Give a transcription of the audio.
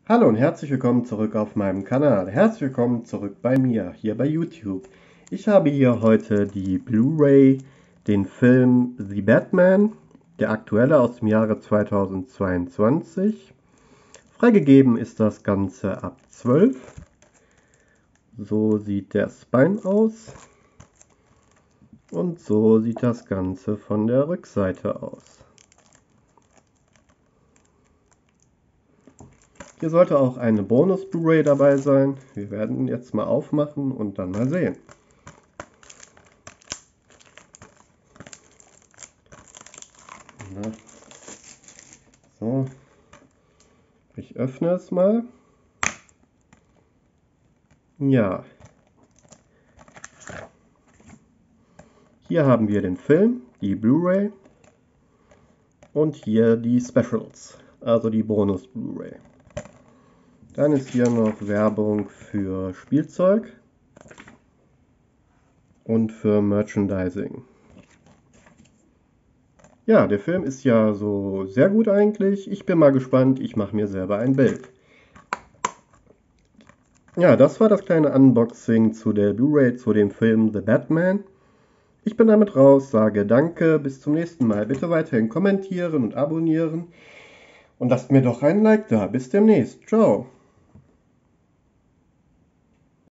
Hallo und herzlich willkommen zurück auf meinem Kanal. Herzlich willkommen zurück bei mir, hier bei YouTube. Ich habe hier heute die Blu-ray, den Film The Batman, der aktuelle aus dem Jahre 2022. Freigegeben ist das Ganze ab 12. So sieht der Spine aus. Und so sieht das Ganze von der Rückseite aus. Hier sollte auch eine Bonus-Blu-ray dabei sein. Wir werden jetzt mal aufmachen und dann mal sehen. Na, so, ich öffne es mal. Ja, hier haben wir den Film, die Blu-ray und hier die Specials, also die Bonus-Blu-ray. Dann ist hier noch Werbung für Spielzeug und für Merchandising. Ja, der Film ist ja so sehr gut eigentlich. Ich bin mal gespannt, ich mache mir selber ein Bild. Ja, das war das kleine Unboxing zu der Blu-ray zu dem Film The Batman. Ich bin damit raus, sage danke, bis zum nächsten Mal. Bitte weiterhin kommentieren und abonnieren und lasst mir doch einen Like da. Bis demnächst. Ciao.